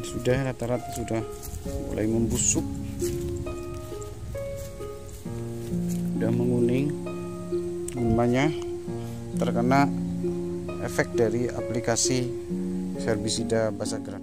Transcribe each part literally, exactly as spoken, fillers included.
sudah rata-rata sudah mulai membusuk, sudah menguning, gulmanya terkena efek dari aplikasi herbisida Basagran.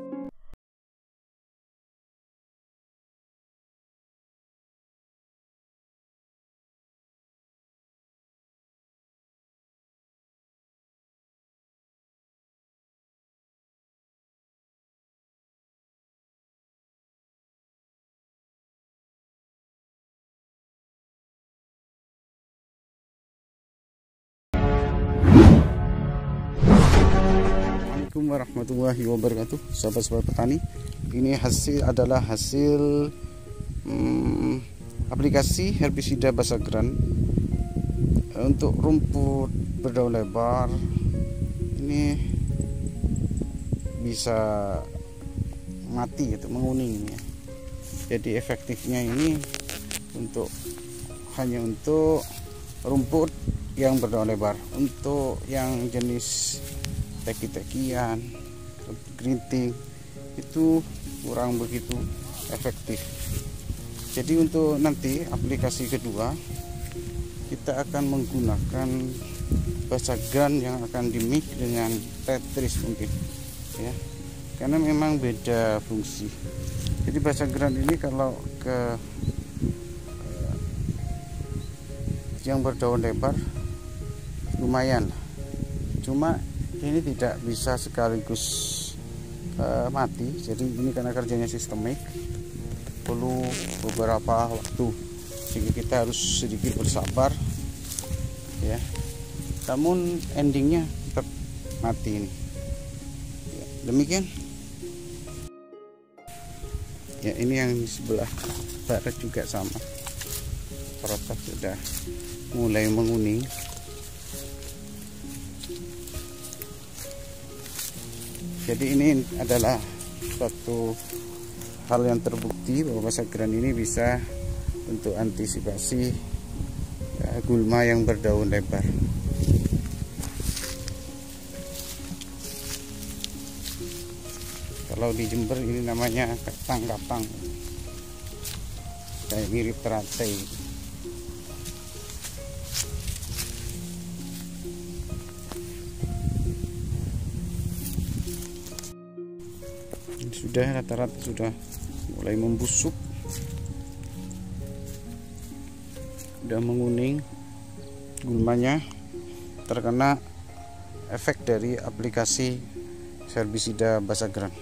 Assalamualaikum warahmatullahi wabarakatuh, sahabat-sahabat petani. Ini hasil adalah hasil hmm, aplikasi herbisida Basagran untuk rumput berdaun lebar. Ini bisa mati atau menguning ya. Jadi efektifnya ini untuk hanya untuk rumput yang berdaun lebar. Untuk yang jenis teki-tekian, gerinting itu kurang begitu efektif. Jadi untuk nanti aplikasi kedua kita akan menggunakan Basagran yang akan dimix dengan Tetris mungkin ya, karena memang beda fungsi. Jadi Basagran ini kalau ke eh, yang berdaun lebar lumayan, cuma ini tidak bisa sekaligus uh, mati. Jadi ini karena kerjanya sistemik, perlu beberapa waktu, sehingga kita harus sedikit bersabar ya. Namun endingnya tetap mati ini ya, demikian ya. Ini yang di sebelah barat juga sama, proses sudah mulai menguning. Jadi ini adalah suatu hal yang terbukti bahwa Basagran ini bisa untuk antisipasi ya, gulma yang berdaun lebar. Kalau di Jember ini namanya katang-katang, kayak mirip teratai. Sudah rata-rata sudah mulai membusuk, sudah menguning, gulmanya terkena efek dari aplikasi herbisida Basagran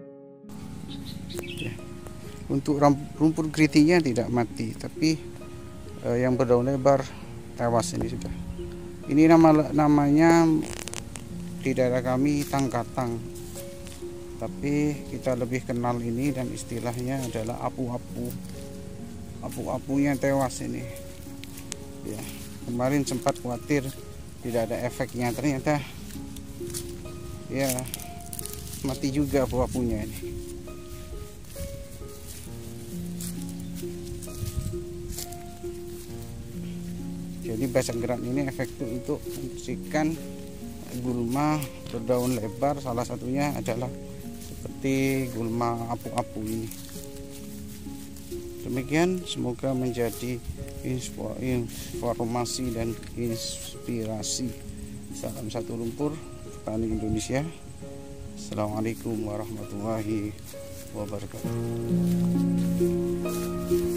ya. Untuk rumput gerintingnya tidak mati, tapi eh, yang berdaun lebar tewas ini sudah. Ini nama namanya di daerah kami tang-katang, tapi kita lebih kenal ini dan istilahnya adalah apu-apu. Apu-apunya tewas ini ya. Kemarin sempat khawatir tidak ada efeknya, ternyata ya mati juga apu-apunya ini. Jadi Basagran ini efektif untuk membersihkan gulma berdaun lebar, salah satunya adalah seperti gulma apu-apu ini. Demikian, semoga menjadi informasi dan inspirasi. Salam satu lumpur petani Indonesia. Assalamualaikum warahmatullahi wabarakatuh.